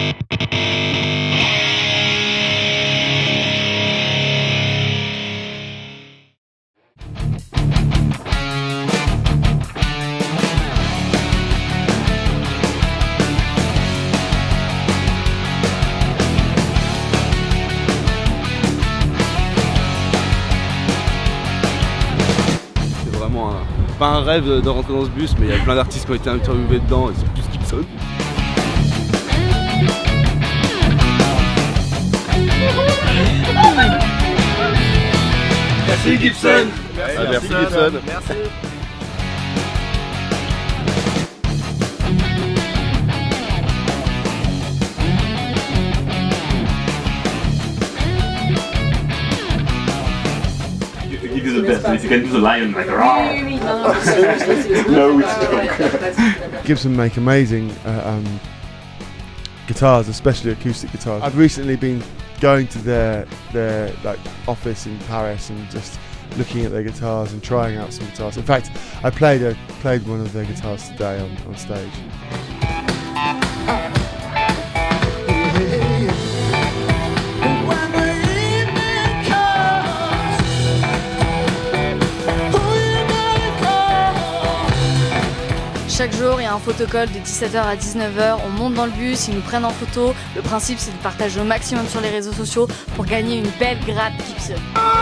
Pas un rêve de rentrer dans ce bus, mais il y a plein d'artistes qui ont été interviewés dedans et c'est plus Gibson. Merci Gibson. Merci Gibson. Merci. You do the best, if you can do the lion like roar. No, it's Gibson make amazing guitars, especially acoustic guitars. I've recently been going to their like office in Paris and just looking at their guitars and trying out some guitars. In fact, I played one of their guitars today on stage. Chaque jour, il y a un photocall de 17h à 19h, on monte dans le bus, ils nous prennent en photo. Le principe, c'est de partager au maximum sur les réseaux sociaux pour gagner une belle gratte Gibson.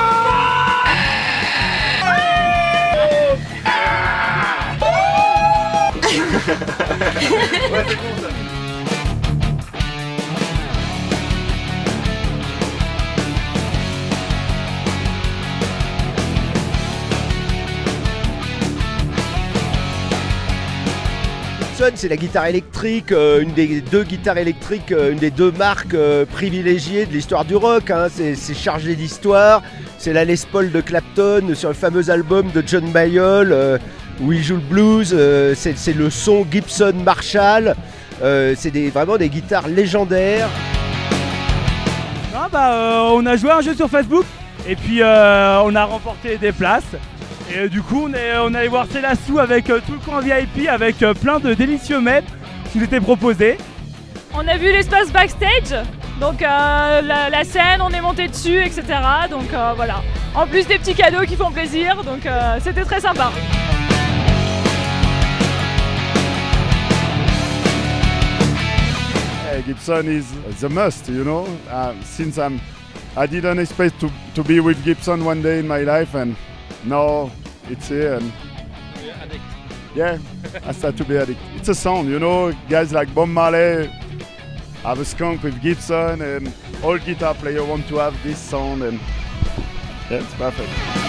C'est la guitare électrique, une des deux guitares électriques, une des deux marques privilégiées de l'histoire du rock. Hein. C'est chargé d'histoire. C'est la Les Paul de Clapton sur le fameux album de John Mayall où il joue le blues. C'est le son Gibson Marshall. C'est vraiment des guitares légendaires. Ah on a joué à un jeu sur Facebook et puis on a remporté des places. Et du coup on est allé voir Célassou avec tout le coin VIP avec plein de délicieux mets qui nous étaient proposés. On a vu l'espace backstage, donc la scène, on est monté dessus, etc. Donc voilà. En plus des petits cadeaux qui font plaisir, donc c'était très sympa. Gibson is the must, you know. Since I didn't expect to be with Gibson one day in my life, and now it's here. And yeah, I start to be addict. It's a sound, you know. Guys like Bob Marley have a skunk with Gibson, and all guitar players want to have this sound, and yeah, it's perfect.